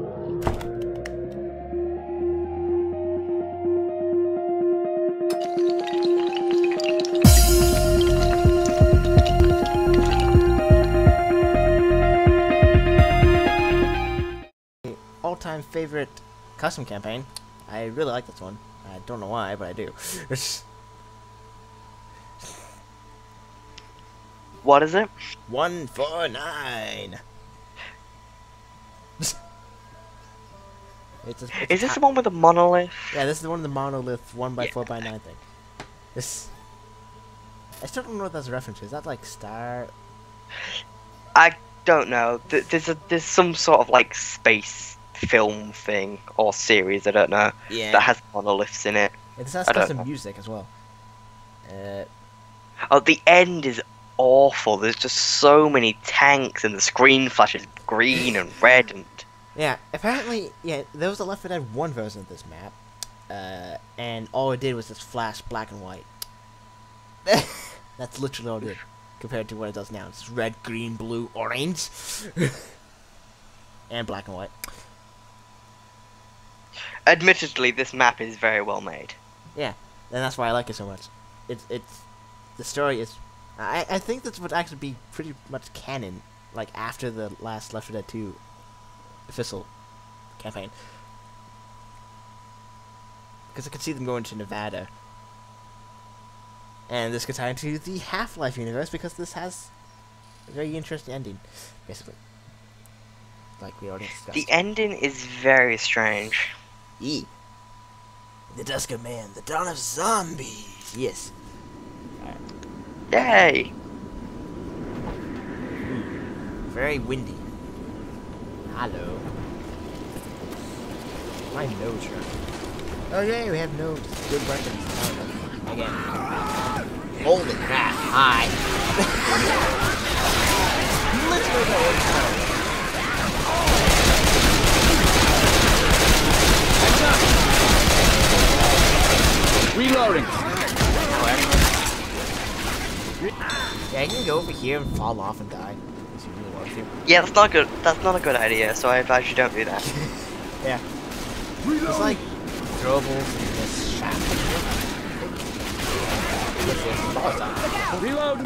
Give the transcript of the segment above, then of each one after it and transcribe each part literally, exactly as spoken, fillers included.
All-time favorite custom campaign. I really like this one. I don't know why, but I do. What is it? One four nine. It's a, it's Is this a, the one with the monolith? Yeah, this is the one with the monolith one by four by nine thing. This. I still don't know what that's a reference to. Is that like Star? I don't know. Th there's a there's some sort of like space film thing or series. I don't know. Yeah. That has monoliths in it. Yeah, this has I don't custom know. music as well. Uh. Oh, the end is awful. There's just so many tanks, and the screen flashes green and red and. Yeah, apparently, yeah, there was a Left four Dead one version of this map, uh, and all it did was just flash black and white. That's literally all it did, compared to what it does now. It's red, green, blue, orange, and black and white. Admittedly, this map is very well made. Yeah, and that's why I like it so much. It's it's the story is, I I think this would actually be pretty much canon, like after the last Left four Dead two official campaign, because I could see them going to Nevada, and this could tie into the Half-Life universe because this has a very interesting ending, basically, like we already discussed. The ending is very strange. E. The Dusk of Man, the dawn of zombies. Yes. Alright. Yay! Ooh, very windy. Hello. My nose hurts. Oh yeah, we have nose. Good weapons. Oh, again. Holy crap! Hi. Literally the whole time. Reloading. Yeah, you can go over here and fall off and die. If you really want to. Yeah, that's not good. That's not a good idea. So I advise you don't do that. Yeah. It's like throwables in this shaft. Reload.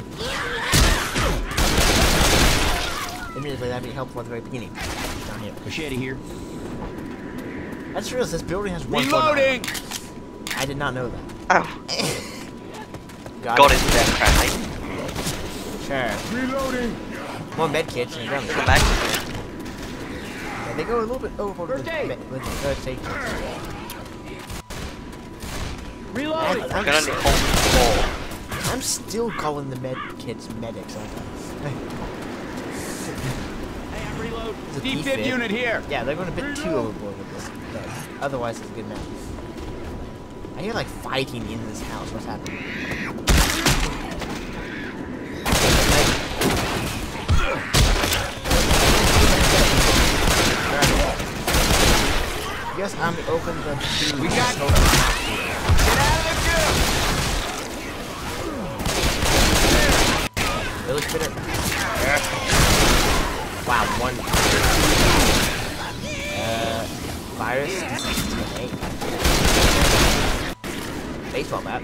Immediately, that'd be helpful at the very beginning. Down here. Machete here. I just realized this building has one. Reloading. I did not know that. Oh. Got God it. is dead, apparently. Sure. Reloading. More med kits and guns. Come back. Yeah, they go a little bit overboard with, First aid. the, with the first aid kits. Reloading. I'm, I'm I'm, gonna st need hold four. I'm still calling the med kits medics, aren't I? Hey, I'm reload. It's a Deep defib. dip unit here. Yeah, they're going a bit too overboard with this. But otherwise, it's a good map. I hear like fighting in this house. What's happening? Yes, I'm open the two. We got. So Get out of the queue. really spitter. Wow, one. Uh, virus. Baseball bat.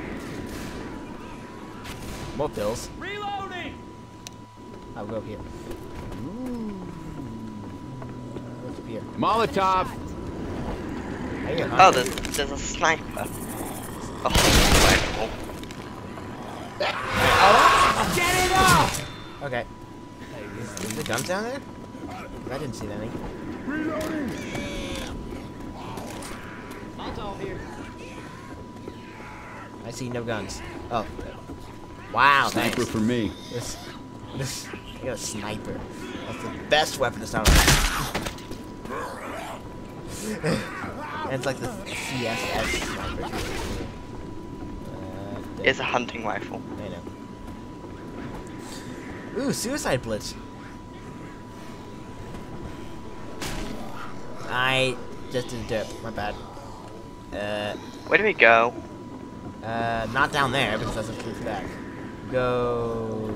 More pills. Reloading. I'll go up here. Ooh. What's up here? Molotov. I hear Oh, hunters. there's, there's a sniper. Oh, rifle. Get it up. Okay. Is, is the guns down there? I didn't see any. Reloading. I see no guns. Oh. Wow, Sniper thanks. for me. This, this, I got a sniper. That's the best weapon to start with. And it's like the C S S sniper. Uh, It's a hunting rifle. I know. Ooh, suicide blitz. I just did a dip. My bad. Uh, Where do we go? uh, not down there because that's a proof back. Go.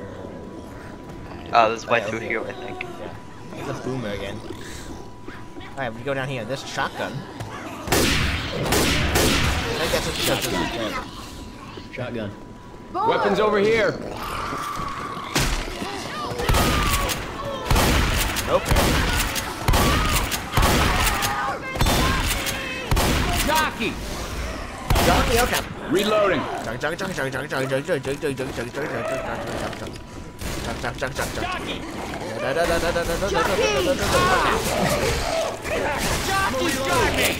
Oh, there's way Right through over here, I think. Yeah, there's a boomer again. Alright, we go down here. There's a shotgun. I guess it's just a Shotgun. Weapons over here. Okay. Jockey. Jockey, okay. Reloading. Jockey, jockey, jockey, jockey, jockey, jockey, jockey, jockey, jockey, jockey, jockey, jockey, jockey, jockey, jockey, jockey. Jockey's got me.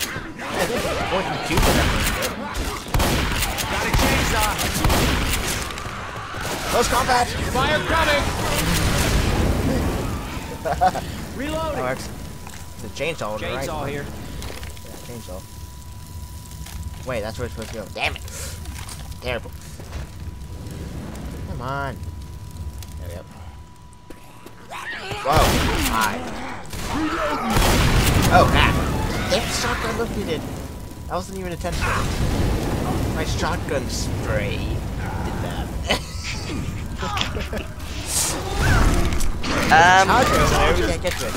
Got a chainsaw. Close combat. Fire coming. That Reloading. works. The chainsaw, right? Chainsaw here. Yeah, chainsaw. Wait, that's where it's supposed to go. Damn it. Terrible. Come on. There we go. Whoa. Hi. Oh, crap. That shotgun located. That wasn't even intentional. My shotgun spray did that. Um, Shotgun, there we can't get to it.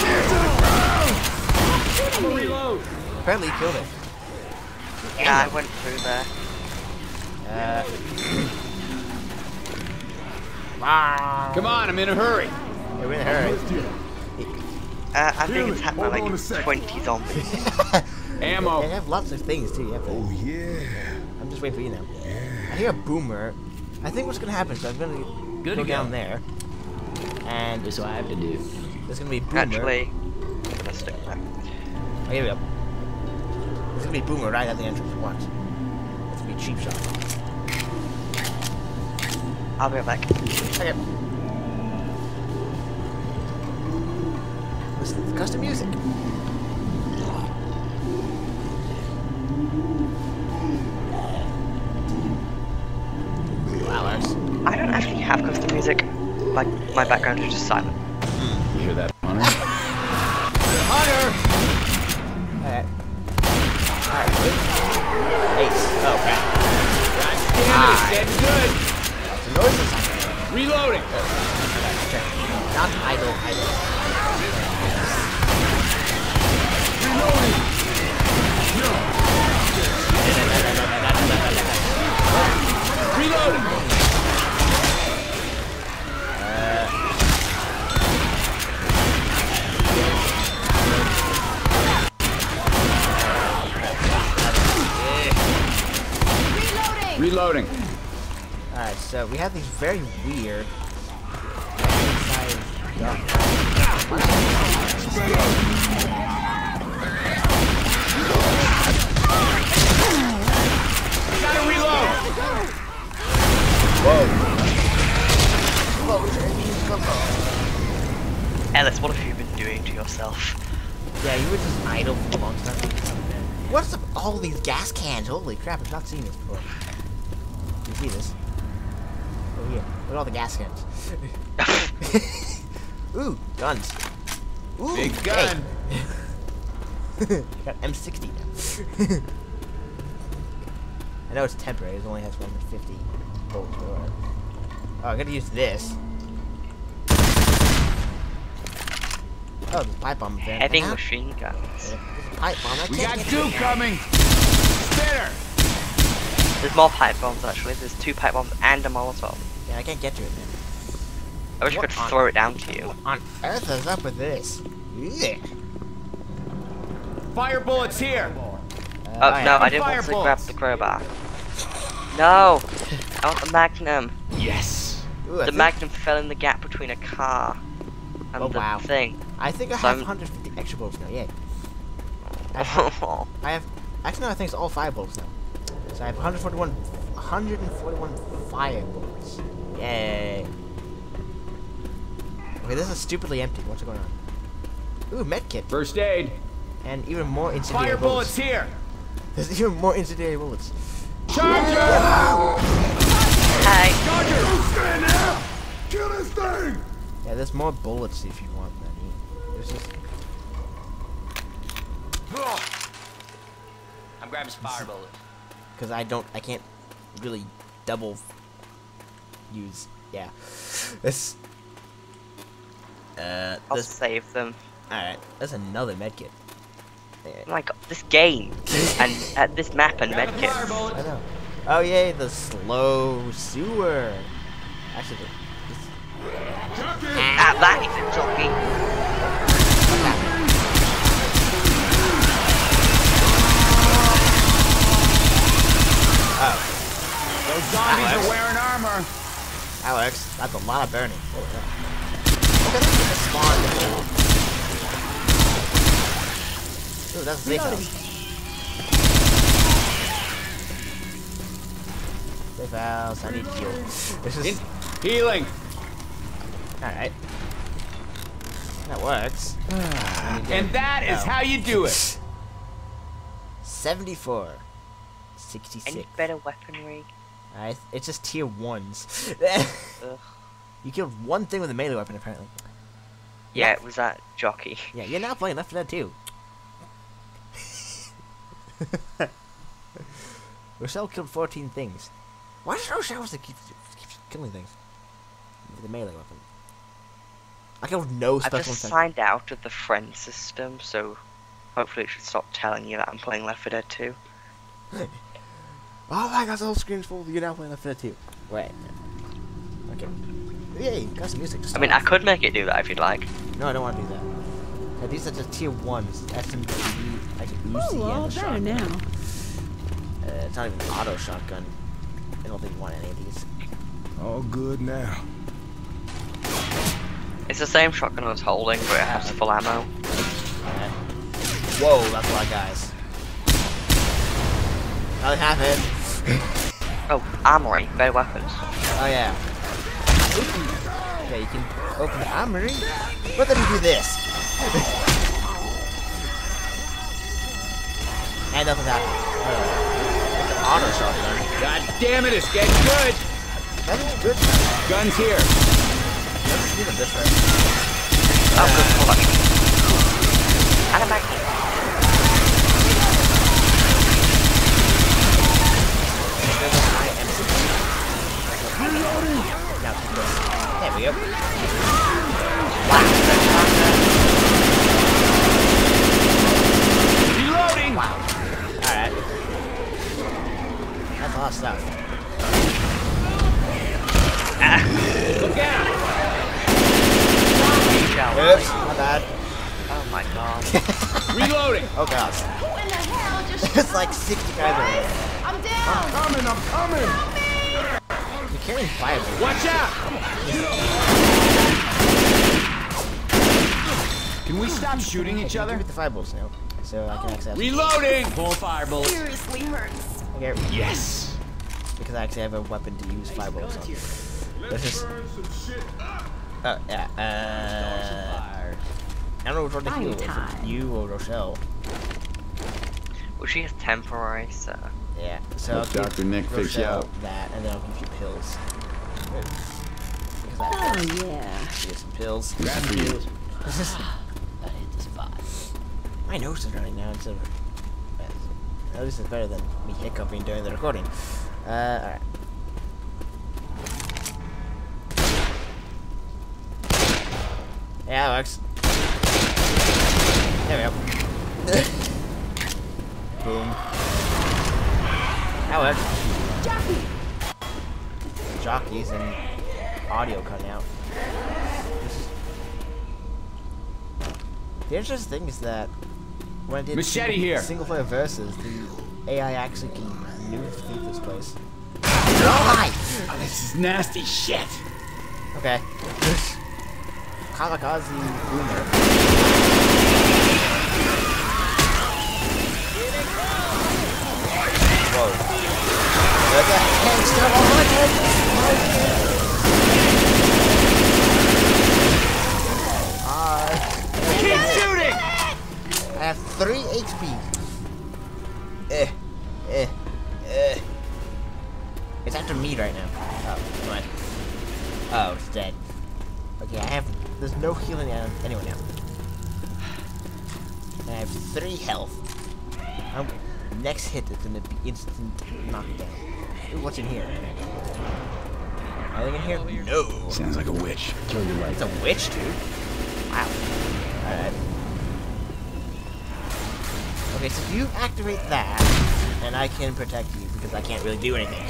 Reload. Apparently he killed it. yeah, I went through there. Uh. Wow. Come on, I'm in a hurry. Yeah, we're in a hurry. Uh, I think it's had like twenty zombies. Ammo. They have lots of things too. You have to, Oh yeah. I'm just waiting for you now. I hear a boomer. I think what's gonna happen is I'm gonna Good go to down go. there, and This is what I have to do. there's gonna be boomer. Actually, I'm gonna stick there. Oh, here we go. There's gonna be boomer right at the entrance. Watch. It's gonna be a cheap shot. I'll be right back. Okay. Listen to the custom music. Wow, Lars. I don't actually have custom music. Like, my background is just silent. You hear that, Hunter? Hunter! Alright. Alright, good. Ace. Oh, crap. Damn it, it's getting good. The noises happening. Reloading. Okay. Not idle, idle. Reloading. Reloading. Reloading. Alright, so we have these very weird. Gotta reload. Whoa. Ellis, what have you been doing to yourself? Yeah, you were just idle for a long time. What's up all these gas cans? Holy crap, I've not seen this before. You see this? Oh yeah, look at all the gas cans. Ooh, guns. Ooh, Big gun. Hey. Got M sixty now. I know it's temporary, it only has one hundred fifty volts. Or whatever. Oh, I'm gonna use this. Oh, there's a pipe bomb there. Heavy Now- machine guns. Yeah, there's a pipe bomb. I We can't got get two it. coming. Spitter. There's more pipe bombs actually. There's two pipe bombs and a Molotov. Yeah, I can't get to it, man. I wish I What could on- throw it down to you. What on earth is up with this? Yeah. Fire bullets here. Uh, Oh yeah. no, I didn't Fire want to grab bullets. the crowbar. No! I want the Magnum. Yes. Ooh, I The think, Magnum fell in the gap between a car and Oh, the wow. thing. I think I So have I'm- one hundred fifty extra bullets now. Yay. I have, I have. Actually, no, I think it's all fire bullets now. So I have one hundred forty-one, one hundred forty-one fire bullets. Yay. Okay, this is stupidly empty. What's going on? Ooh, medkit. First aid. And even more incendiary Fire bullets bullets. here. There's even more incendiary bullets. Charger. Hey, Charger. Stand down! Kill this thing! Yeah, there's more bullets if you want them. There's just. I'm grabbing some fire bullets. Because I don't, I can't really double use. Yeah. This. Uh, I'll this. save them. Alright, that's another medkit. Like this game and uh, this map and Grab a fire medkits. bullet. I know. Oh yay, the slow sewer. Actually, this, Ah, that is a jockey. oh, Those zombies Alex. are wearing armor. Alex, that's a lot of burning. Oh, yeah. Okay, this is a spawn. Ooh, that's a safe house. Safe house. I need heal. This is In healing. all right. That works. And that is Oh. how you do it. seventy-four. sixty-six. Any better weaponry? I, it's just tier ones. Ugh. You killed one thing with a melee weapon, apparently. Yeah, it was that jockey. Yeah, you're now playing Left four Dead two. Rochelle killed fourteen things. Why does Rochelle have to keep, keep killing things with a melee weapon? I killed no I've special just effects. signed out of the friend system, so hopefully it should stop telling you that I'm playing Left four Dead two. Oh my god, the whole screen's full. You're now playing Left four Dead two. Wait. Okay. Yay, got some music to I start mean, I with. could make it do that if you'd like. No, I don't want to do that. Yeah, these are just tier ones. S M G, like an Uzi Ooh, all and a better shotgun. now. Uh, it's not even an auto shotgun. I don't think you want any of these. All good now. It's the same shotgun I was holding, but it has full ammo. Alright. Whoa, that's a lot of guys. Nothing happened. Oh, armory, better weapons. Oh yeah. Okay, you can open the armory, but then you do this. And nothing happened. Uh, it's an auto shotgun. God damn it, it's getting good. That is good. Guns here. Let's do this way. Oh, good pull. And a magnet. Now, take this. There we go. Reloading. Wow. Alright. That's a lot of stuff. Look out. Oops, my bad. Oh my god. Reloading. Oh god. Who in the hell just There's like sixty guys over there. I'm down! Coming, I'm coming. You're carrying fire. Dude. Watch out. Can we stop shooting each Give other? me the fireballs now, so I can access. Reloading. Pull fire bullet. Seriously hurts. Okay, Yes. because I actually have a weapon to use fireballs on. This is. Uh, yeah. Uh, I don't know which one to Fire heal. If time. it's you or Rochelle. Well, she is temporary, so. Yeah. So I'll Let Doctor give Nick fix you Rochelle out. that, and then I'll give you pills. Because I Oh yeah. get some pills. Grab for you. This is. That hit the spot. My nose is running now instead of. At least it's better than me hiccuping during the recording. Uh, alright. Yeah, it works. There we go. Boom. That works. Jockey! Jockeys and audio cutting out. The interesting thing is that when I did Machete single, here. single player versus, the A I actually can move through this place. Oh, Oh, this is nasty shit. okay. Kamikaze boomer. Whoa. There's a hamster behind it! Uh, Keep shooting. I have three H P. Eh, eh, eh. It's after me right now. Oh, what? Oh, it's dead. Okay, I have. There's no healing on anyone now. I have three health. I'm, next hit is gonna be instant knockdown. Ooh, what's in here? Anything in here? No. Sounds like a witch. Turn your right. It's a witch, dude. Wow. Alright. Okay, so you activate that, and I can protect you because I can't really do anything.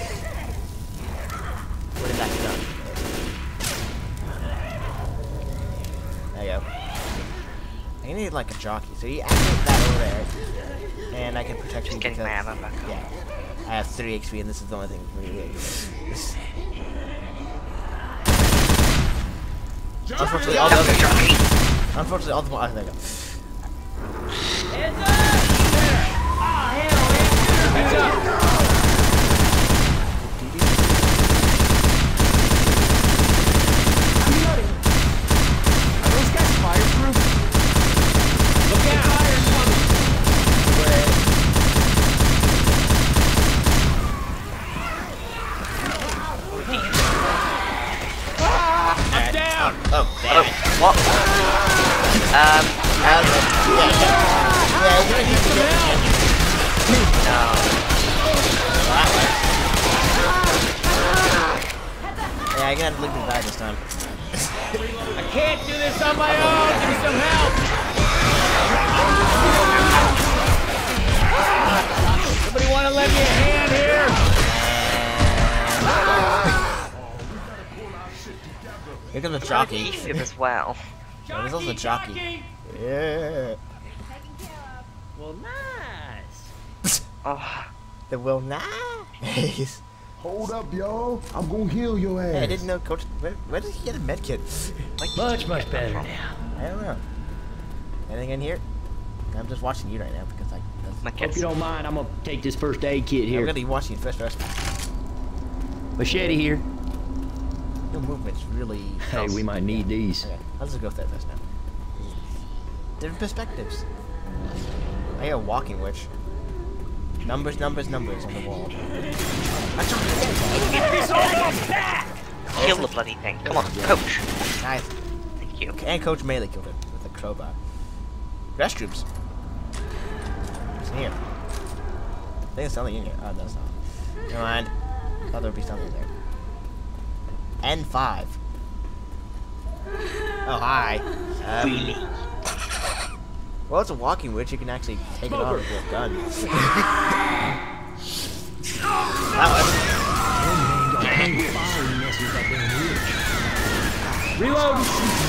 What is that done? There you go. I need like a jockey. So you activate that over there, and I can protect Just you getting because my ammo back up. yeah, I have three H P, and this is the only thing for me. Unfortunately, all the other unfortunately all the oh, there you go. Heads up! Ah, hell yeah! Heads up! Are those guys fireproof? Look out! Fire's coming! I'm down! Oh, damn Oh, it. what? Um, Uh, yeah, yeah, yeah, you're gonna need some help. no. Yeah, I gotta leave me back this time. I can't do this on my own! Give me some help! Somebody wanna lend me a hand here? Here comes the jockey. Defib as well. Yeah, there's also a jockey. Yeah. Well, nice. Oh, The will nice. Hold up, yo. I'm gonna heal your ass. Hey, I didn't know Coach. Where, where did he get a med kit? Much, much better now. I don't know. Anything in here? I'm just watching you right now because I. That's, my Hope kids. you don't mind, I'm gonna take this first aid kit I'm here. gonna be watching you first. First. Machete here. Your movement's really. Hey, we might need these. Okay, let's just go with that first now. Different perspectives. I hear a walking witch. Numbers, numbers, numbers on the wall. Kill the bloody thing. Come on, coach. Nice. Thank you. And Coach Melee killed it with a crowbar. Restrooms. What's in here? I think there's something in here. Oh, no, it's not. Never mind. I thought there would be something there. N five. Oh, hi. Um, Really? well, it's a walking witch. You can actually take it on with your gun. That was. Reload!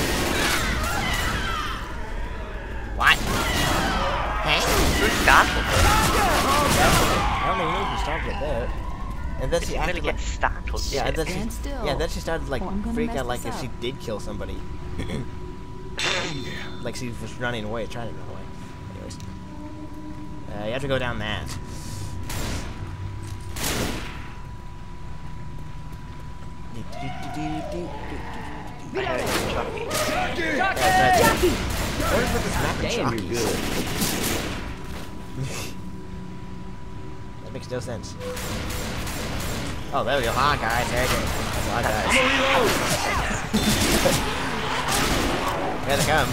What? Hey? Who's startled? I don't even know if you started it there. And then Did she you really acted get like, startled? yeah, and then she, Stand still. yeah, then she started like Oh, I'm gonna freak mess out like this if she up. did kill somebody. Like she was running away, trying to run away. Anyways, uh, you have to go down that. Jackie! What is with this map of Damn, you're jockeys? good. That makes no sense. Oh, there we go. Hi, guys. There you go. That's a lot, guys. Here they come.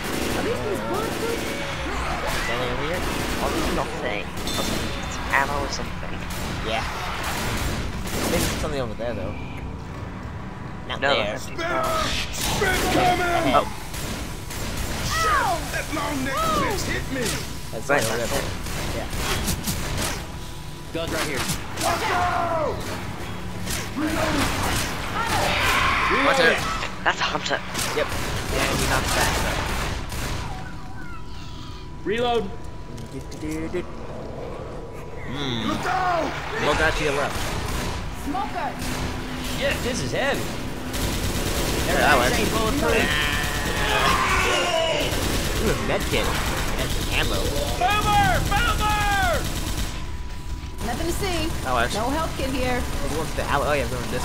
Anything over here? Oh, nothing. It's ammo or something. Yeah. I think there's something over there, though. Not No, there. that's Spin! Spin coming! Ahead. That long neck bitch hit me! That's Right, something over that's there. Yeah. Guns right here. Let's go! Watch it. That's a hunter. Yep. Yeah, we knocked that. Reload! Hmm. Look out! More guys to your left. Smoker! Shit, this is heavy. There that one. Ain't bulletproof. Ooh, a medkit. And some ammo. Boomer! Boomer! Nothing to see. That works. No health kit here. Well, what's the ammo? Oh, yeah, I'm going this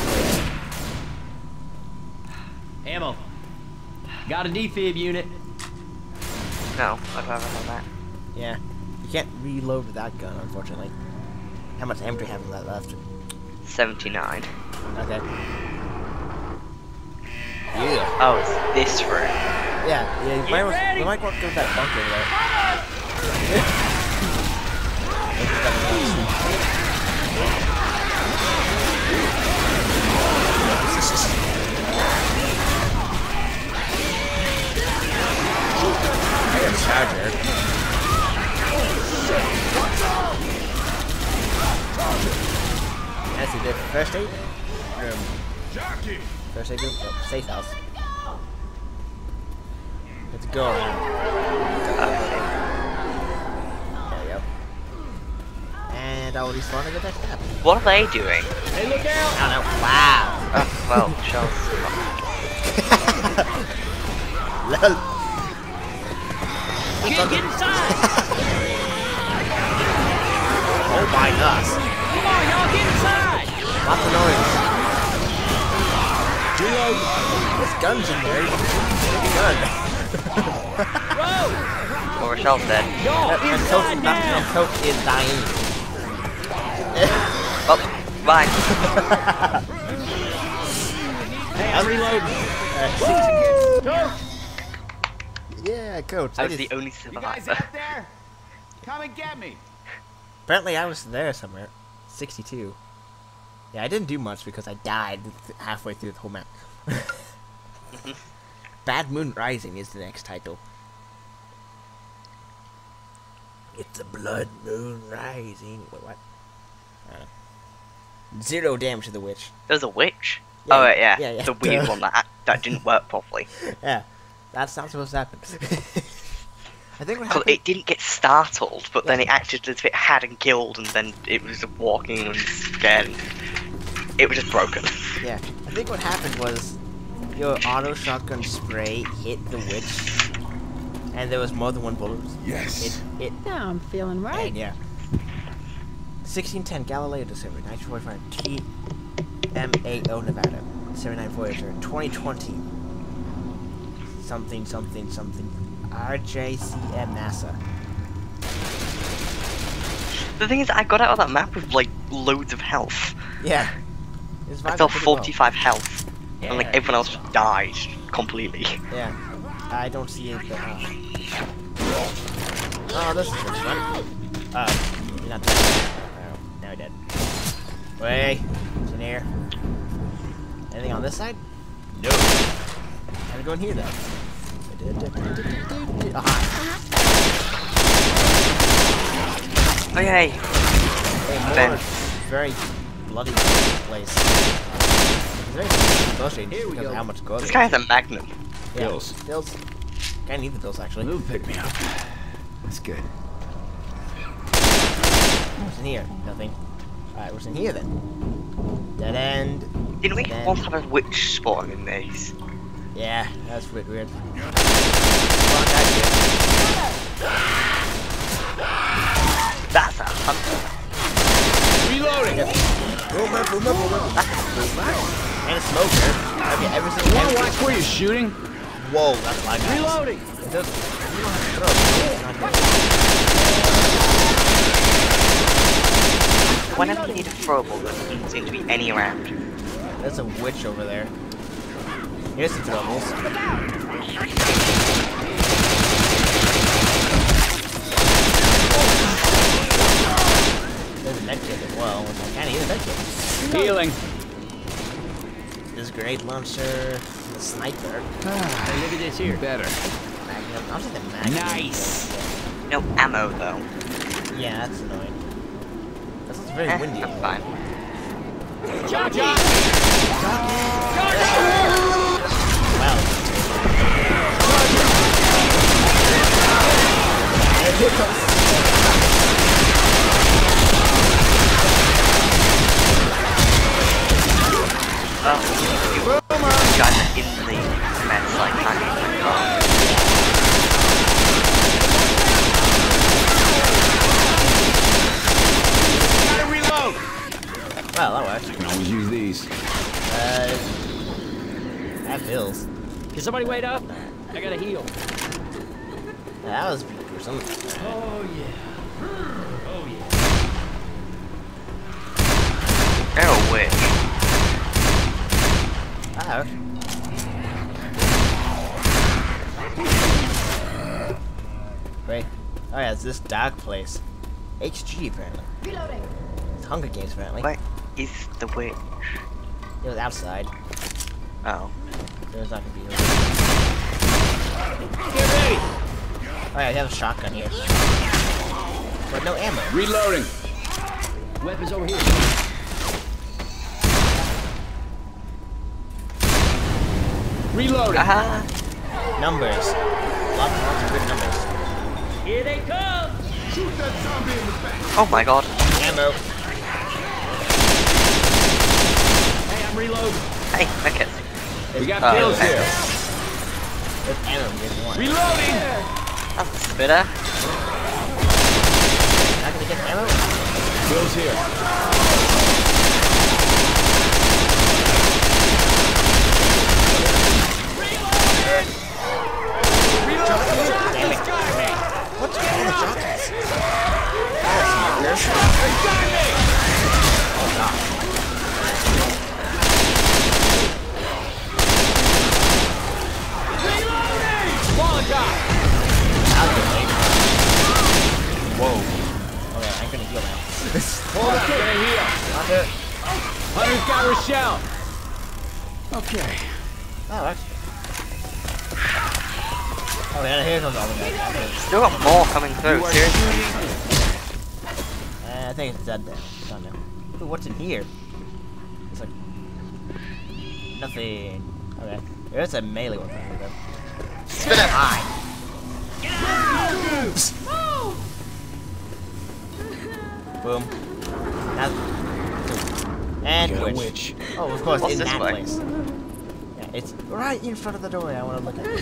way. Ammo. Got a defib unit. No, I'd rather have that. Yeah. You can't reload with that gun, unfortunately. How much ammo do you have in that left? seventy-nine. Okay. Yeah. Oh, it's this room. Yeah, yeah, you might, ready. we might go through that bunker over there. I got a charger. see the first aid room. Jockey! First aid room? Oh, safe house. Let's go around. There we go. And I'll respawn in the next step. What are they doing? Hey, look out! I don't know. Wow. Oh, well, shells. Lol. Get, get inside! Oh my gosh. Come on, y'all, get inside! Lots of noise. Reload! There's guns in there. Take a gun. Whoa! Well, Rochelle's dead. Y'all, And Coach, inside and now! Coach is dying. Oh, bye. Hey, I'm reloading. Coach! Yeah, Coach. I was just- the only You guys survivor. out there? Come and get me. Apparently I was there somewhere. sixty-two. Yeah, I didn't do much because I died th- halfway through the whole map. Bad Moon Rising is the next title. It's a blood moon rising. Wait, what? I don't know. Zero damage to the witch. There's a witch. Yeah, oh, right, yeah. yeah, yeah. The weird one that that didn't work properly. Yeah, that's not supposed to happen. I think what Because happened. it didn't get startled, but then it acted as if it hadn't killed, and then it was walking and scared. And it was just broken. Yeah, I think what happened was your auto shotgun spray hit the witch, and there was more than one bullet. Yes. It it Now I'm feeling right. and yeah. sixteen ten Galileo December nineteen forty-five T M A O Nevada seventy-nine Voyager twenty twenty something something something R J C M NASA. The thing is, I got out of that map with like loads of health. Yeah. It's I vibing felt pretty well. forty-five health, and like everyone else just died completely. Yeah. I don't see it. But, uh... Oh, this is what's fun. Oh, you're not dead. Oh, now you're dead. Wait, what's in here? Anything on this side? No. How do we go in here then? Aha. Oh yay! Hey, more Ben. very bloody place. It's very bullshit Here we because go. of how much goes. This guy has a magnum. Yeah, Bills. Bills. Kinda need the bills actually. Move, pick me up. That's good. What's in here? Nothing. Alright, what's in here then? Dead end. Didn't we Dead end. once have a witch spawn in these? Yeah, that's weird. weird. Come on, guys, That's a hunter. Reloading! boom up, boom up, boom up. And a smoker. Okay, every single Wanna every- watch where you're shooting? Whoa, that's like Reloading! It does. You don't have to throw. It's not good. Whenever you need a throwable, there doesn't seem to be any around. There's a witch over there. Here's the troubles. There's a medkit as well, which I can't use a medkit. Healing. There's a grenade launcher, a sniper, Hey, look at this here. Better. magnum. I'll take the magnum. Nice. No ammo though. Yeah, that's annoying. That's it's very Eh, windy. I'm fine. Jockey! Wow. And here comes. Oh, you guys are in the mess like hanging my car. Gotta reload! Well, that works. Can always use these. Uh, that feels. Can somebody wait up? I gotta heal. That was gruesome. Oh yeah. Oh yeah. They're a witch. That hurt. Wait. Oh yeah, it's this dark place. H G apparently. Reloading. It's Hunger Games apparently. Where is the witch? It was outside. Oh. There's not gonna be. Get ready! Oh yeah, you have a shotgun here. But no ammo. Reloading! Weapons over here. Reloading. Ah. Numbers. Lots and lots of good numbers. Here they come. Shoot that zombie in the back. Oh my god. Ammo. Hey, I'm reloading. Hey, okay. We got Uh, pills okay. here. There's ammo in one. Reloading. That's a spitter. Not gonna get ammo? Pills here. Damn it. What's wrong with jockeys? That's Oh god. Whoa. Okay, I'm gonna heal now. Hold up, gonna heal. Hunter. Hunter's got Rochelle. Okay. Oh, that's... Oh yeah, here comes all the guys. Still got more coming through. Seriously. Uh, I think it's dead there. It's done now. Ooh, what's in here? It's like... Nothing. Okay. There's a melee weapon here though. Spitter. Hi. Boom. Now, and Got a witch. witch. Oh, of course, What's in this that way? place. Yeah, it's right in front of the door. I want to look at it.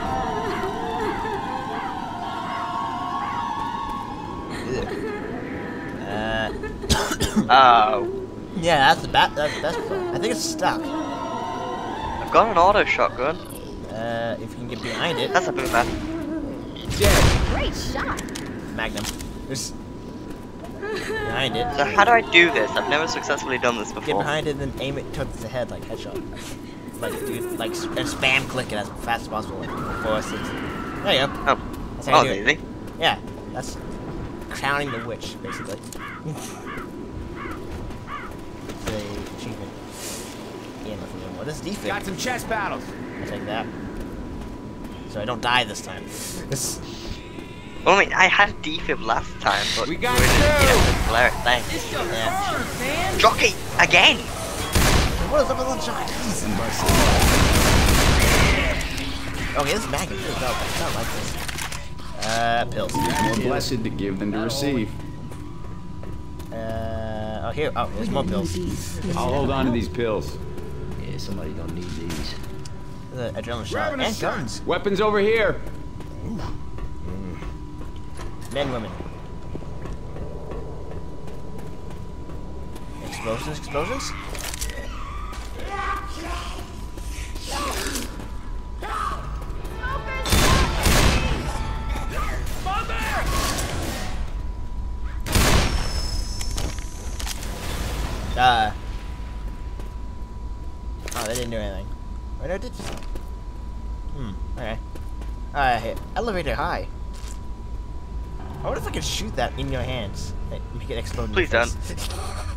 uh, Oh. yeah, that's the bat. That's that's. I think it's stuck. I've got an auto shotgun. Uh, if you can get behind it, That's a bit bad. Dead. Great shot. Magnum. There's behind it. So how do I do this? I've never successfully done this Get before. behind it and then aim it towards the head like headshot. Like dude, like sp- and spam click it as fast as possible. Like four, six. There you go. Oh. That's how Oh, you it's do it. easy. Yeah, that's crowning the witch, basically. It's a achievement. Yeah, nothing more. What is defib? Got some chest paddles. I'll take that. So I don't die this time. This. Well, I mean, I had defib last time, but We got we're in two. yeah, flare it. Thanks. Yeah. Jockey again. What is up with the giant? Okay, this is Magnum. It's not, it's not like this. Uh, pills. More blessed to give than to receive. Uh, oh here. Oh, there's more pills. I'll hold on to these pills. Yeah, somebody gonna need these. The adrenaline shot Grabbing a and shot. guns. Weapons over here. Men, women. Explosions, explosions. Uh. Oh, they didn't do anything. Wait, I did just. Hmm. Okay. Uh, hey, elevator high. I wonder if I could shoot that in your hands. Hey, make it explode. in Please your don't. face.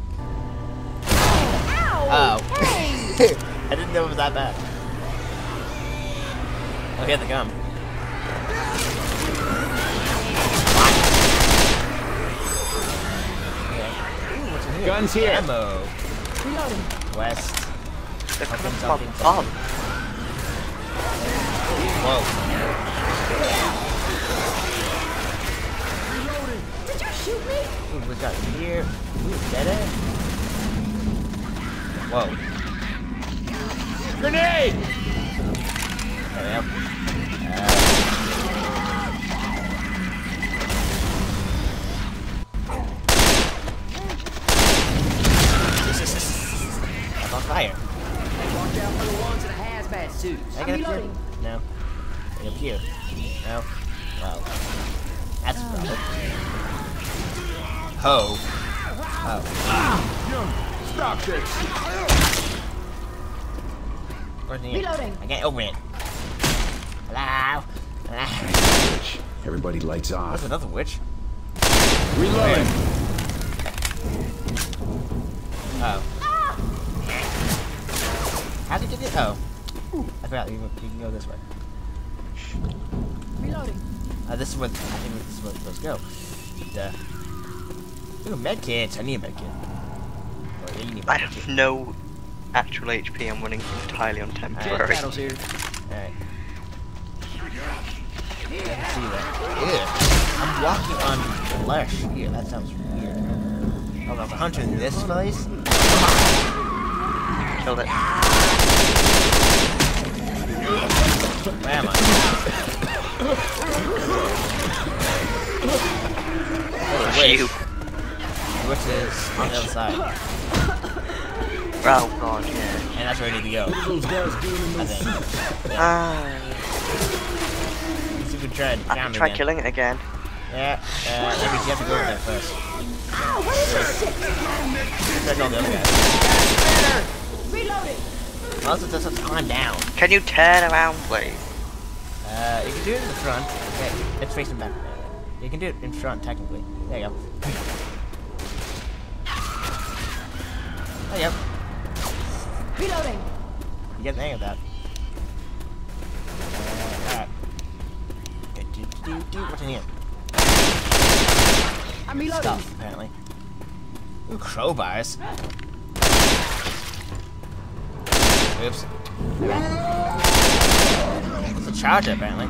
Ow! Oh. Hey! I didn't know it was that bad. Oh, here they come. Okay. Ooh, what's in here? Guns here. Ammo. Reloading. West. They're coming Something, from something, above. Whoa. Did you shoot me? Ooh, we got here. Ooh, dead end. Whoa. Grenade. There we go. Uh, I'm on fire. Watch out for the ones in the hazmat suits. Can I I'm get up here? reloading. No. Get up here. No. Wow. That's rough. Ho. Oh. Young, stop this. Where's the Reloading. I can't open it. Hello? Hello? Witch. Everybody lights That's off. another witch. Reloading. Oh. How did you get it? Oh. I forgot. You can, you can go this way. Reloading. Uh, this is what I think this is where it's supposed to go. Duh. Ooh, medkits. I need a medkit. Or you need a I medkit. have no actual H P. I'm running entirely on Jet temporary. battles here. Alright. I can see that. Ew. I'm walking on flesh here. That sounds weird. Oh, there's a hunter in this place? Killed it. Where am I? Phew. Which is on the other side. Oh god, yeah. And that's where I need to go. I think. Ah. So we can try and I down can try again. killing it again. Yeah, uh, maybe you have to go over there first. Ow, what is this shit? Try to go on the other guy. Reloading. Also, just have to climb down. Can you turn around, please? Uh, you can do it in the front. Okay, it's facing back. You can do it in front, technically. There you go. There you go. Reloading. You get the hang of that. Uh, alright. Do, do, do, do. What's in here? I'm reloading. Stuff, apparently. Ooh, crowbars. Oops. It's a charger, apparently.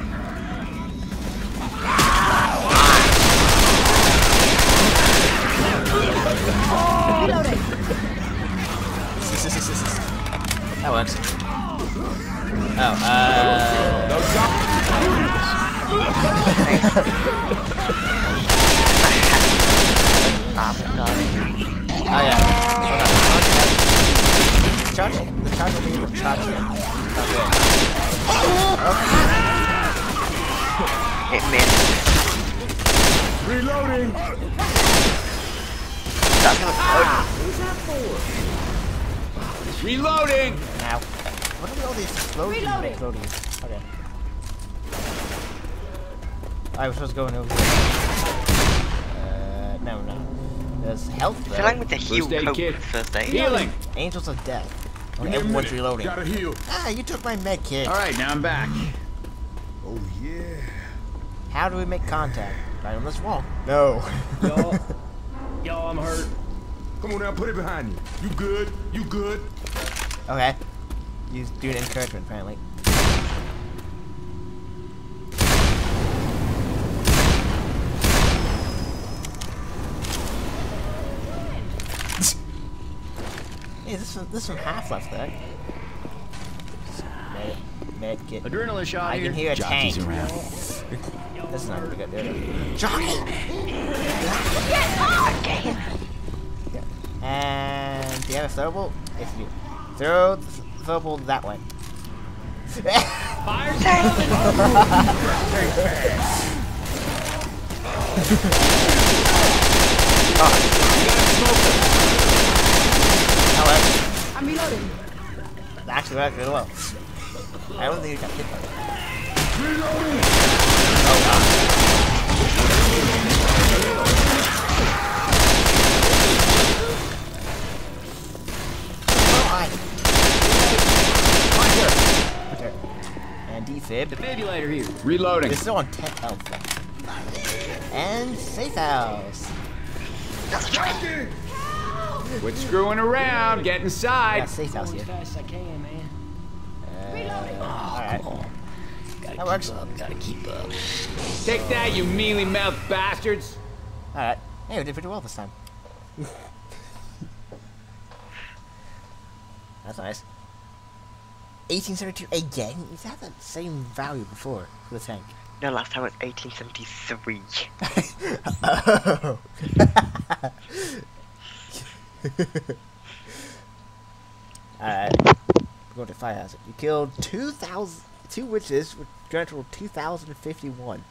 Reloading. That works. Oh, uh... Ah, god. Oh yeah. Charge. The charge will be able to charge it. Okay. It missed. Reloading. That's not Reloading! Now. What are all these exploding? Reloading. Exploding. Okay. I was supposed to go in over here. Uh, no, no. There's health though. filling with the heal First aid coat kit. first aid. Healing! Angels of Death. Give Okay, me a everyone's minute. reloading. Gotta heal. Ah, you took my med kit. Alright, now I'm back. Oh yeah. How do we make contact? Right on this wall. No. Y'all, y'all, I'm hurt. Come on now, put it behind you. You good? You good? Okay. You do an encouragement, apparently. Hey, this is this is from Half-Life, though. Med, med kit. Adrenaline shot I here. can hear a Jockeys tank. around. This is not gonna be good. There we go. Jockey! Again. And do you have a throwable? Yes, you do. Throw the th- throwable that way. Fire That works. I'm reloading. That actually worked really well. I don't think you got hit by that. Oh god. Oh, I. Hunter. And defib. Defibrillator here. Reloading. It's still on ten health. And safe house. Quit screwing around. Get Yeah, inside. safe house As here. fast as I can, man. Uh, Alright. That works. Gotta keep up. Take that, you mealy-mouthed bastards. Alright. Hey, we did pretty well this time. That's nice. eighteen seventy-two again? Is that the same value before for the tank? No, last time it was eighteen seventy-three. Oh. Alright. We're going to Firehouse. You killed two thousand, two witches with grand total two thousand fifty-one.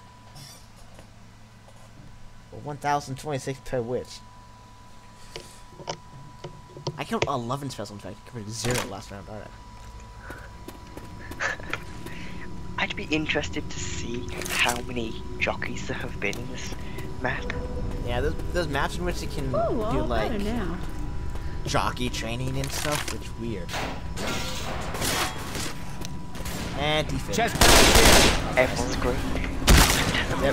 Or one thousand twenty-six per witch. I killed eleven spells in fact, compared to zero last round. Alright. I'd be interested to see how many jockeys there have been in this map. Yeah, there's, there's maps in which you can Ooh, do all like better now. jockey training and stuff, which is weird. And defib. Chest battles here. Everyone's great. Yep.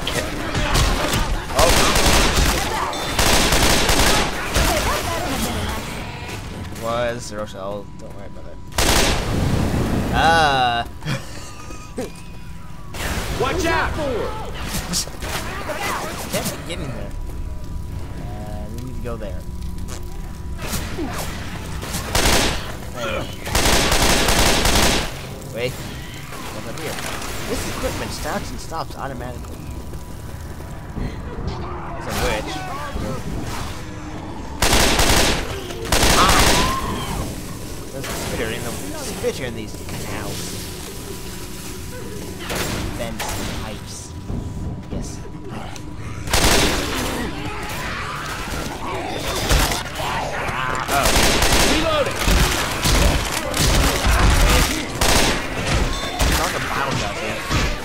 Was was zero shell. Don't worry about it. Ah. Watch out! Can't get in there. Uh, we need to go there. There. Wait. What's up here? This equipment starts and stops automatically. That's a witch. Ah! There's a spitter in the spitter in these cows. Vents and pipes. Yes. Reloading! There's a bottle shot here.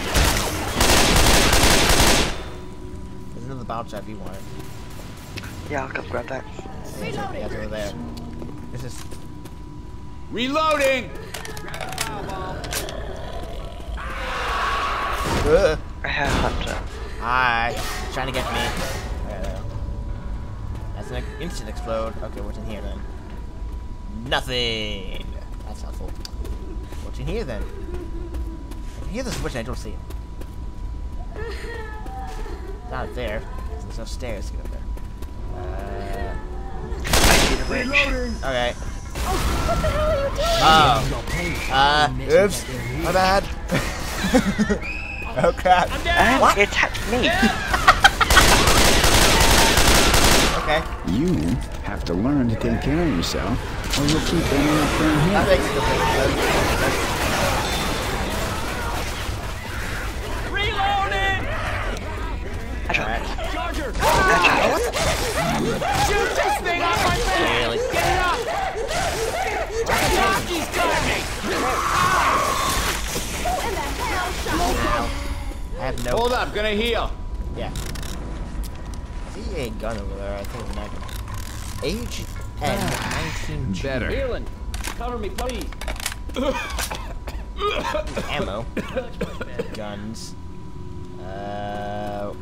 There's another bottle shot if you want it. Yeah, I'll come grab that. Yeah, it's over there. This is. Reloading! Uh, I have Hunter. hi. Trying to get me. Okay, there. That's an instant explode. Okay, what's in here then? Nothing. That's helpful. What's in here then? I can hear the switch and I don't see it. Not there. There's no stairs to get up there. Uh, I see the witch. okay. What the hell are you doing? Oh. Uh, oops. My bad. Oh crap. And What? it attacked me. Okay. You have to learn to take care of yourself, or you'll keep ending up down That here. makes it okay. Reloading! Alright. Charger! Shoot this thing off my face! Really? Get it up! Rocky's got me! I have no. Hold up, gonna heal. Yeah. I see a gun over there. I think it's an icon. Age and nineteen. Better. Healing. Cover me, please. Ammo. Guns. Uh.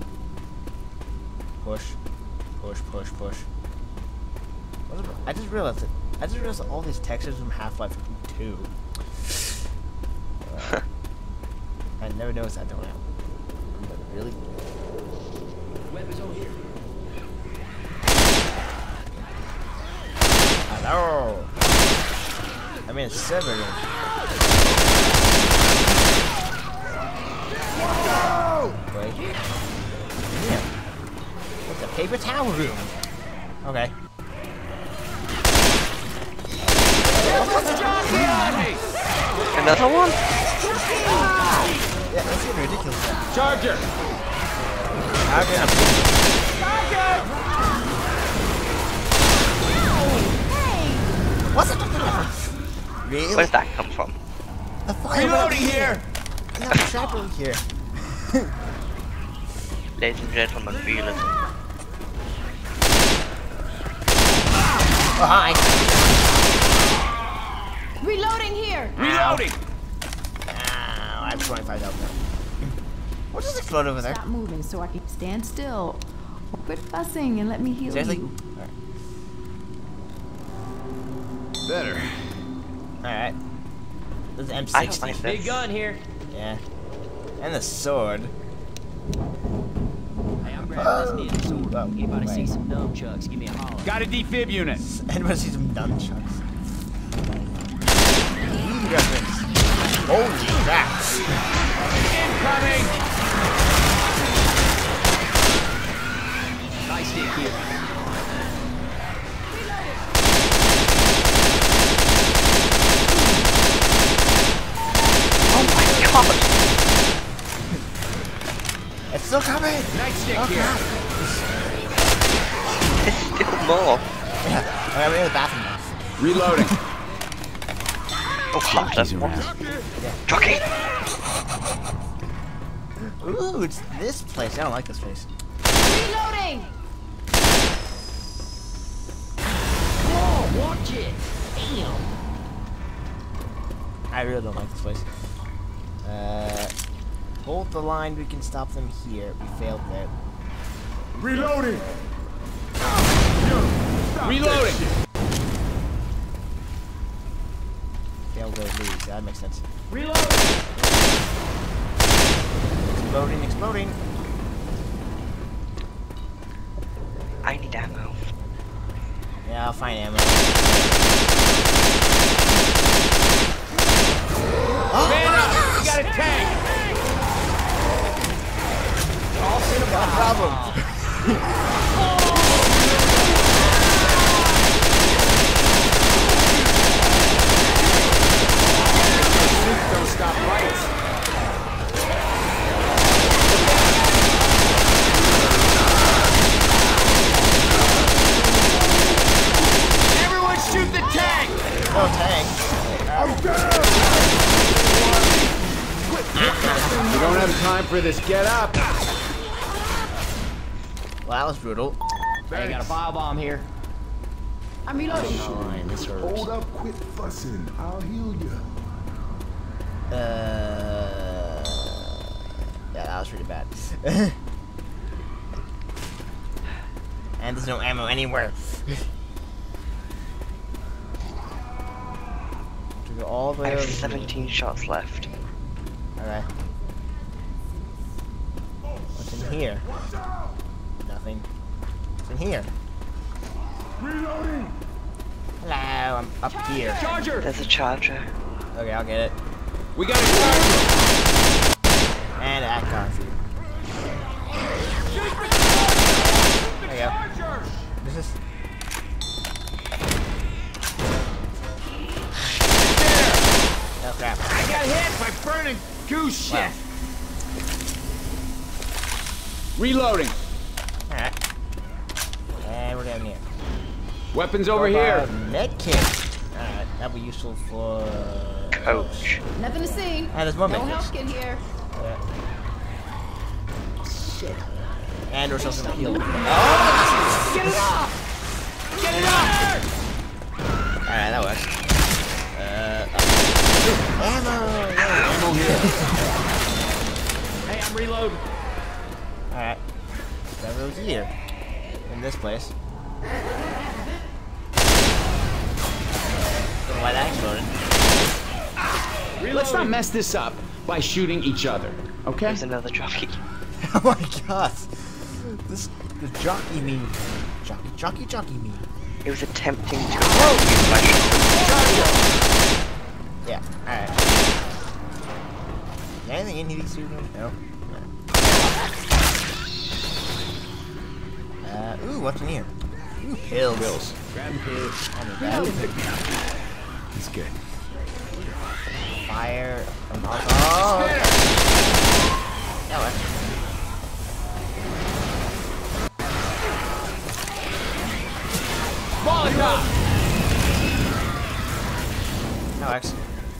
Push. Push, push, push. What is it? I just realized it. I just realized all these textures from Half-Life two. Uh, I never noticed that don't happen. But really? Weapons over here. Hello! I mean, it's server room. Wait. Yeah. It's a paper towel room. Okay. Another one? Yeah, that's getting ridiculous. Charger! I'm gonna. What's it? Really? Where did that come from? The fire Reloading here! Another trap over here. Ladies and gentlemen, feel it. Oh, hi. Reloading here. Reloading! Ow, I have twenty-five thousand. What just explode over there? Stop moving so I can stand still. Quit fussing and let me heal Seriously? you. Better. Alright. There's an M I don't sixty. like Big this. gun here. Yeah. And the sword. Hey, I'm grabbing this needle sword. Oh, Anybody wait. see some nunchucks? Give me a holler. Got a defib unit. Anybody see some nunchucks? Reference. Holy crap. Incoming! Nice stick here. Oh my god! It's still coming! Nice stick Oh, here. crap. There's still more. Yeah. Okay, I'm in the bathroom now. Reloading. Oh, Hunter. He's around. Jockey! Ooh, it's this place. I don't like this place. Reloading. Oh, watch it. Damn. I really don't like this place. Uh, hold the line. We can stop them here. We failed there. Reloading! Reloading. I'll go lose. That makes sense. Reload! Exploding, exploding. I need ammo. Yeah, I'll find ammo. Man up! We got a tank! All seen about problem. Don't stop lights. Everyone shoot the tank! No tank. We don't have time for this. Get up. Well, that was brutal. Hey, got a firebomb here. I'm reloading. Fine, this hurts. Hold up, quit fussing. I'll heal you. Uh, yeah, that was pretty bad. And there's no ammo anywhere. To go all the I way have over here. seventeen shots left. Okay. What's in here? Nothing. What's in here? Reloading. Hello, I'm up here. Charger! There's a charger. Okay, I'll get it. We got a charger! And I got you. There you go. This is. Oh crap. I got hit by burning goose shit! Wow. Reloading. Alright. And we're down here. Weapons over here. Med kit. Alright, that'll be useful for. Coach. Nothing to see. And there's more No med help kits. kit here. Shit. And we're supposed to heal. Oh! Get it off! Get it off! Alright, that works. Uh, uh, ammo! Yeah. Ammo here. Hey, I'm reloading. Alright. That goes here. In this place. Don't know why that exploded. Let's not mess this up by shooting each other, okay? There's another jockey. Oh my god! This the jockey me. Jockey, jockey, jockey me. It was attempting to use my shotgun. Yeah, alright. Is there anything in these two rooms? No. Uh, ooh, what's in here? Ooh, pills. Pills. Grab pills. Oh my god. It's good. Fire. From alcohol. That works. Molotov! That works.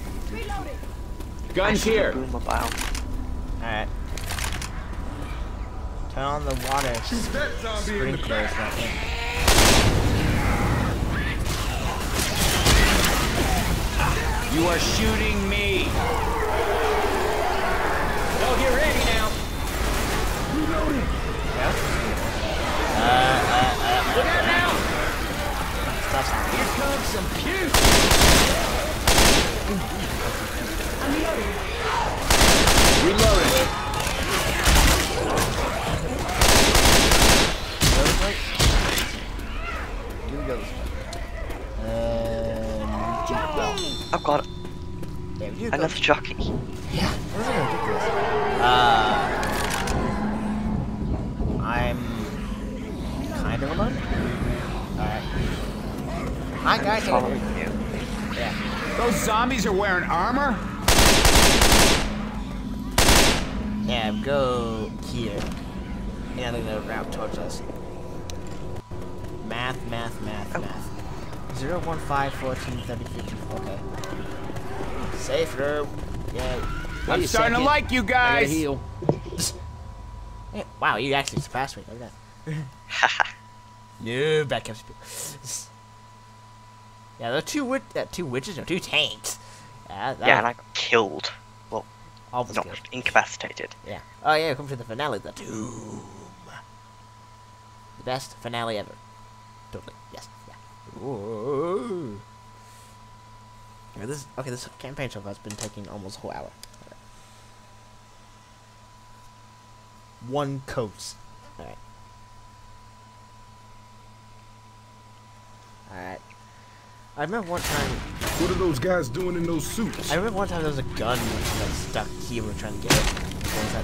Guns here. Boom about. Alright. Turn on the water Shoot that zombie in the sprinklers. back. Not in. You are shooting me! Oh, get ready now! Reloading. Yeah? Uh, uh, uh, Look out now! Stop sounding. Here comes some puke! Reloading. Go this way. Do we go this way? Um, I've got yeah, we do go. another jockey. Yeah, this is ridiculous. Uh, I'm kind of alone. Alright. Hi guys, I'm Following you. Yeah. Those zombies are wearing armor? Yeah, go here. Yeah, they're gonna route towards us. Math, math, math, Oh. math. zero, one, five, fourteen, thirty, fifty-four. Okay. Safe room. Yeah. Wait I'm a starting to second. like you I gotta guys. heal. Hey, wow, you actually surpassed me. Look at that. No, back up. Yeah, there are two witch, uh, two witches, no, two tanks. Yeah, that Yeah, and I got killed. Well, almost not good. incapacitated. Yeah. Oh yeah, come to the finale, the Doom. The best finale ever. Totally. Yes. Yeah. Ooh. Okay, this okay. This campaign so far has been taking almost a whole hour. Right. One coast. All right. All right. I remember one time. What are those guys doing in those suits? I remember one time there was a gun that was stuck here. We were trying to get it. What was that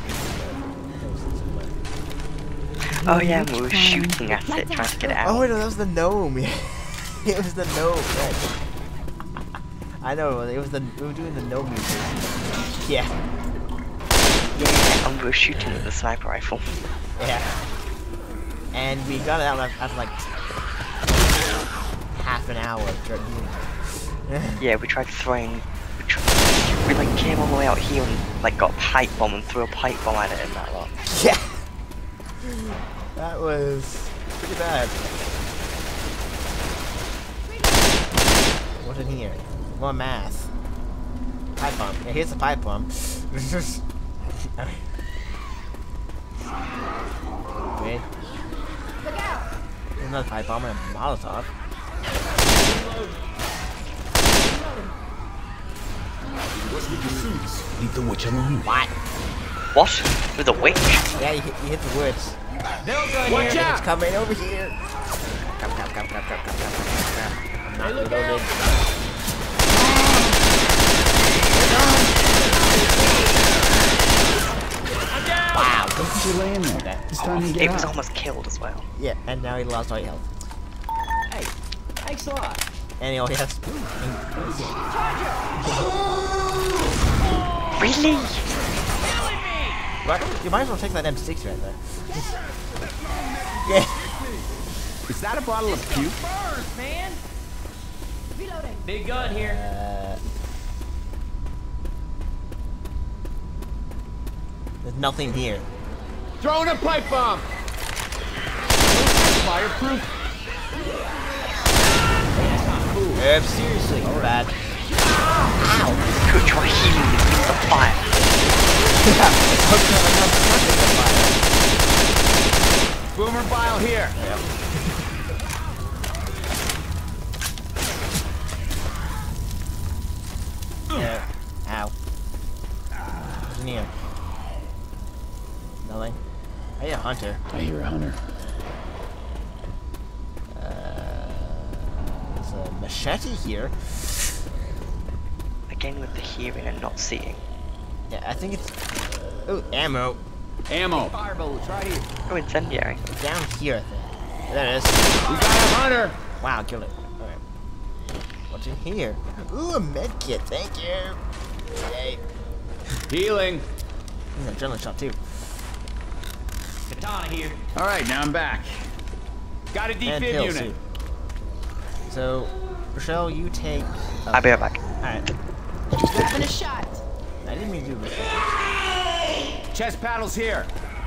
thing? Oh yeah, we were shooting at it, trying to get it out. Oh wait, no, that was the gnome. It was the gnome. Right. I know. It was the we were doing the gnome music. Yeah. Yeah, and we were shooting with the sniper rifle. Yeah. And we got it out after like half an hour. Yeah, we tried throwing. We, tried, we like came all the way out here and like got a pipe bomb and threw a pipe bomb at it and that lot. Yeah. That was pretty bad. What's in here? More math. Pipe bomb. Yeah, here's the pipe bomb. Wait. Look out! There's another pipe bomb and a Molotov. What's with the suits? Leave the witch alone. What? What? With a witch? Yeah, you hit, you hit the woods. No gun Watch here. out! It's coming over here. Come, come, come, come, come, come, come, come, come. I'm not Hey, look reloaded. Wow. Look at you laying there. It's time to It get was out. almost killed as well. Yeah, and now he lost all his health. Hey, thanks a lot. And he only has. Really? Right, you might as well take that M six right there. Yeah. Is that a bottle of puke? Burns, man. Reloading. Big gun here. Uh, there's nothing here. Throwing a pipe bomb. Fireproof. Yep, seriously. Bad. Ow. Could try healing with the fire. Boomer bile here. Yep. Yeah. Ow. What's in here? Nothing. I hear a hunter. I hear a hunter. Uh, there's a machete here. Again with the hearing and not seeing. Yeah, I think it's. Oh, ammo. Ammo. Firebolts right here. Oh, incendiary. Down here, I think. There it is. We got a hunter. Wow, killed it. Alright. What's in here? Ooh, a med kit. Thank you. Yay. Healing. Ooh, adrenaline shot, too. Katana here. All right, now I'm back. Got a And defib pills, unit. too. So, Rochelle, you take. Oh, I'll be right back. Alright. Having a shot. I didn't mean to do this. Chest paddles here.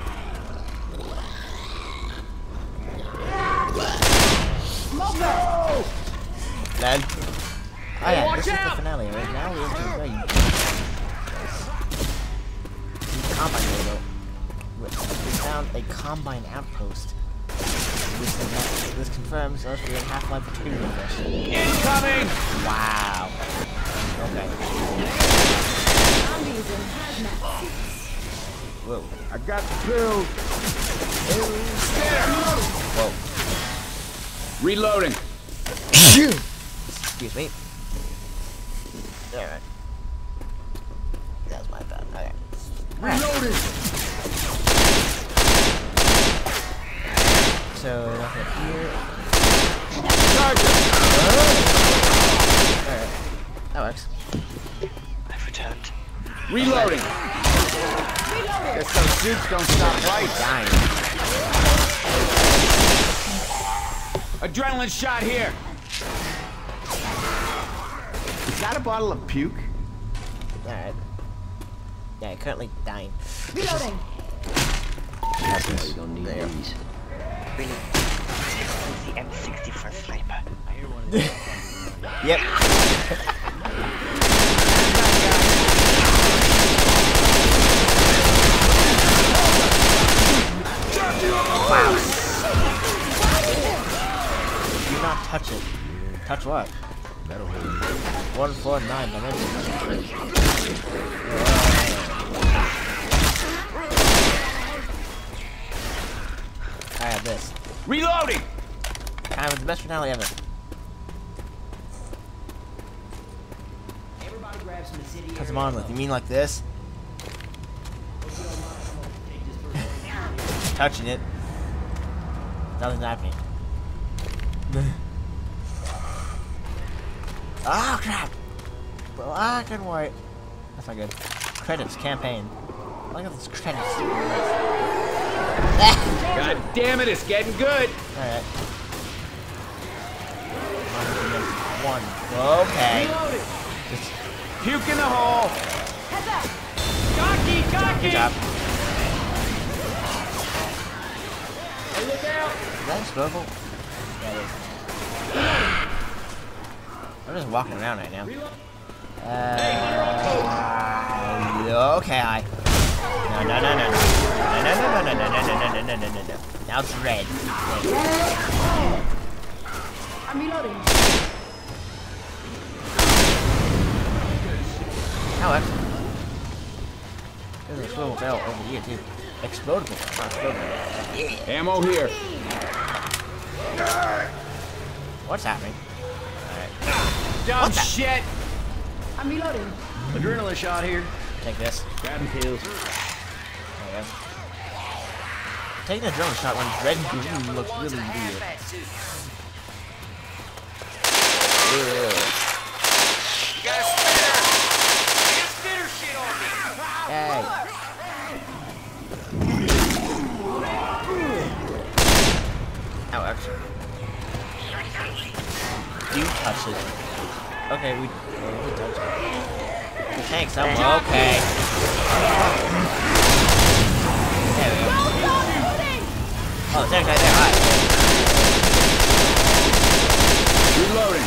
Lad. Oh yeah, watch this is the out! finale, right? Now we're into the very... Combine logo. We found a Combine outpost. This, this confirms us being Half-Life two universe. Incoming. Wow. Okay. Zombies in hazmat suits. Whoa. I got the pills. Whoa. Reloading. Excuse me. Alright. That was my bad. Okay. Reloading! So, nothing here. Charger. Alright. That works. I've returned. Reloading. Guess those suits don't stop lights. Dying. Adrenaline shot here. Is that a bottle of puke? Alright. Yeah, currently dying. Reloading. Happens. There. Really? Use the M sixty for a sniper. Yep. Wow. Do not touch it. Touch what? That'll hold you. One four nine dimensions. I have this. Reloading! Kind of the best finale ever. Everybody grab some city. What's the monolith? You mean like this? Touching it. Nothing's happening. Ah, oh, crap! Black and white. That's not good. Credits, campaign. Look at those credits. God damn it, it's getting good! Alright. One. Okay. Just Puke in the hole! Cocky, cocky! good job. Hey, look out! Is that explodable? Yeah, it is. I'm just walking around right now. Uh, okay, I. No, no, no, no, no, no, no, no, no, no, no, no, no, no, no, no, no. Now it's red. I'm reloading. How excellent. There's an explodable barrel over here too. Explodable. Not explodable. Yeah. Ammo here. What's happening? Dumb shit! I'm reloading. Adrenaline shot here. Take this. Grabbing pills. There you go. Taking a drone shot when it's red and green looks really weird. Ew. You got a spitter! You got spitter shit on me! Hey. Ow, actually. Do touch it. Okay, we, oh, we touch it. The tank's somewhere. Okay. There we go. Oh, the tank's right there. Alright. Reloading.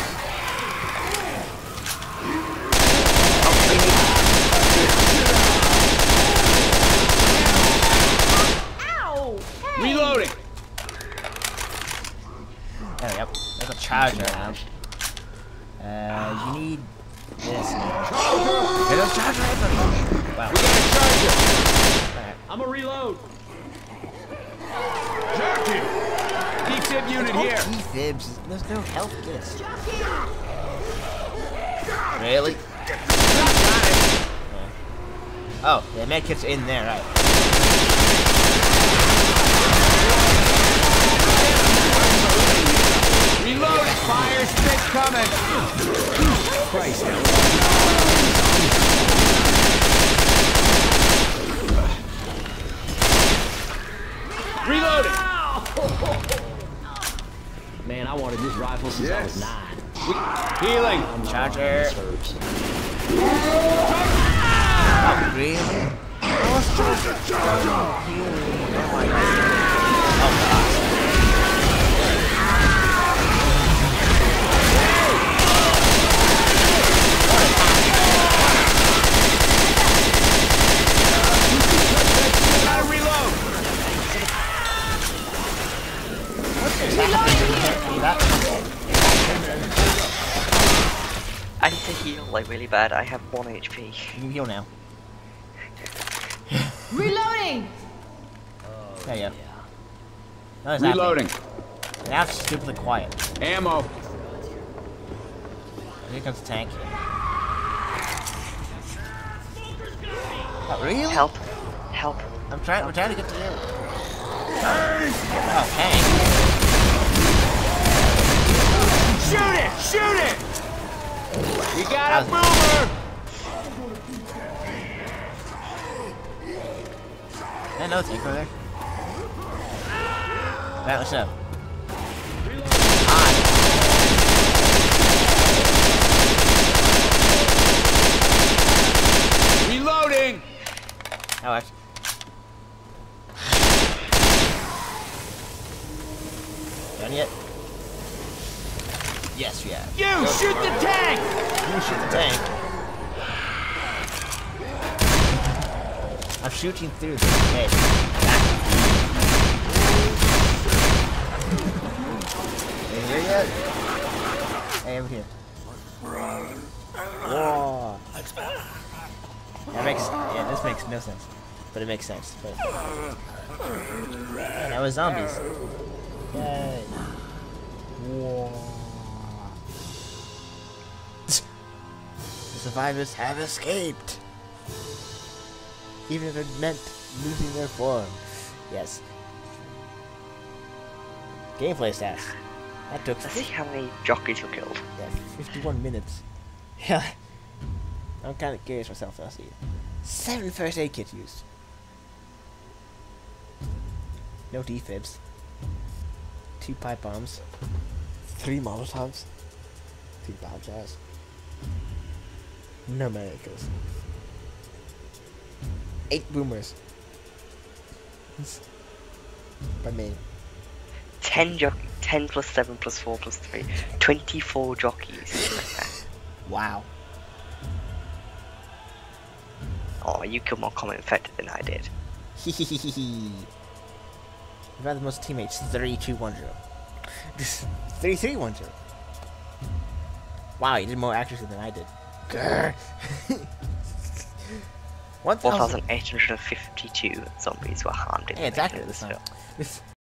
Ow! Hey! Reloading. There we go. There's a charger now. Uh, you need this. There's a charger right there. Wow. We got a charger. Alright. I'm a reload. Jockey. D-tip unit here. Fibs. There's no health kits. Really? Yeah. Oh, the med kit's in there, right? Reload. Fire stick coming. Christ. Reloading. Man, I wanted this rifle since I was Yes. nine. Healing. Charger. This hurts. Oh, really? Oh, it's charger. Oh my god. Oh god. Gotta reload. I need to heal like really bad. I have one H P. You can heal now. Reloading! There you go. Nothing's happening. Reloading. Now it's stupidly quiet. Ammo. Here comes the tank. Oh, really? Help. Help. I'm trying. We're trying to get to you. Oh, tank. Shoot it! Shoot it! You got a How's it? boomer! Yeah, no tank over there. That was up. Reloading! Oh, actually. Done yet? Yes, we have. You shoot the tank! You shoot the tank. I'm shooting through the head. Are you here yet? Hey, over here. makes yeah, this makes no sense, but it makes sense. But yeah, that was zombies. Yay! Whoa. The survivors have escaped, even if it meant losing their form. Yes. Gameplay stats. That took. Let's see how many jockeys were killed. Yeah, fifty-one minutes. Yeah. I'm kind of curious myself. I'll see. Seven first aid kits used. No defibs. Two pipe bombs. Three Molotovs. Three bomb jars. No medicals. Eight boomers. By me. Ten jock, ten plus seven plus four plus three. Twenty-four jockeys. Wow. Oh, you killed more common infected than I did. Hehehehe. You've had the most teammates. Three, two, one, zero. Three, three, one, zero. Wow, you did more accuracy than I did. Grr. One thousand eight hundred and fifty-two zombies were harmed in Hey, it's the accurate making this of time. this film.